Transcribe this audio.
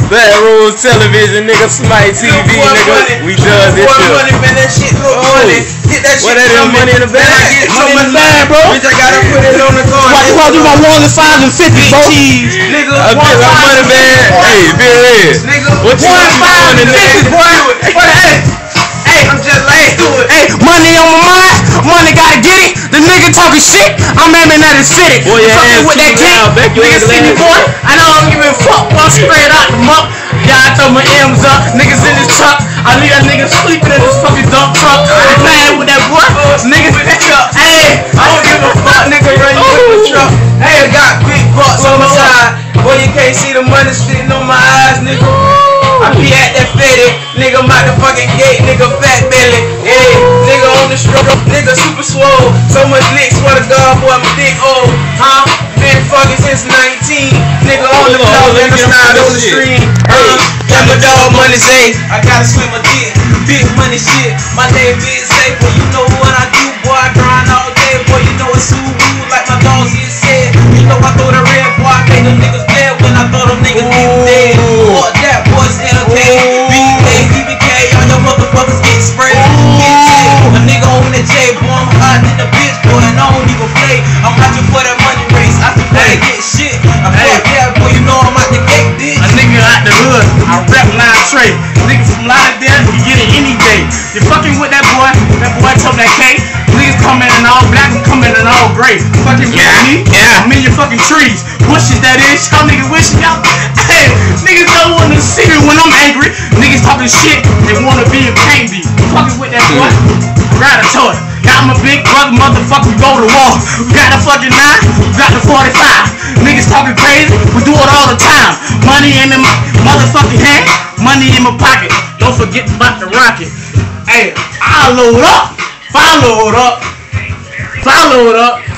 Backroom television, nigga, Smite TV, nigga. We done this shit. Money, man, that shit look money. Get that shit. What that is, money in the bag? Money in the bag, bro. Bitch, I gotta put it on the card. Why you wanna do my 1 and 5 and 50, bro? Nigga, I bet my money bag. Hey, Big Red. Nigga, what you 1 and 5 and 50, boy. Hey, I'm just like do it. Hey, money on my mind, money gotta get it. The nigga talking shit, I'm aiming at his city. Boy, your ass with that king, nigga see me, boy. I know I'm giving a fuck, boy. Straight out the muck. Yeah, I throw my M's up, niggas in this truck. I leave that nigga sleeping in this fucking dump truck. I'm playing with that boy. Niggas pick up. Hey, I don't give a fuck, nigga. Run you in the truck. Hey, I got big bucks on my side. Boy, you can't see the money sitting on my eyes, nigga. I be at that fetty, nigga, I'm out the fucking gate, nigga, fat belly. Hey, nigga on the stroke, nigga super swole. So much lick, swear to God, boy, my dick old. Huh? Been fucking since 19. Nigga on the block, nigga slide on the street. Got my dog money say, I gotta swim my dick. Big money shit, my name Big Say, boy, you know what I do, boy, I grind all day, boy, you know it's Subaru like my dog here said. You know I throw the red, boy, I make them niggas dead when I throw them niggas dead. Fuck that, boy, it's LK, BK, BBK, all your motherfuckers get sprayed. Get shit, a nigga on the J, boy, I'm hot in the bitch, boy, and I don't even play. I'm watching for that money race, I can play, get shit. I fuck that, boy, you know I'm out the gate, bitch. A nigga out the hood, I rap line trade. Nigga from Lauderdale, you get it any day. You fucking with that boy told that K. Niggas coming in all black and coming in all gray. Fucking with me, I'm in your fucking trees. Bushes that is, y'all niggas wishing y'all. Hey, niggas don't want to see me when I'm angry. Niggas talking shit, they wanna be and can't be. Fucking with that boy, ride a toy. Got my big brother, motherfucker, we go to war. We got the fucking 9, we got the 45. Niggas talking crazy, we do it all the time. Money in the motherfucking hand, money in my pocket. Don't forget about the rocket. Hey, I load up, follow it up.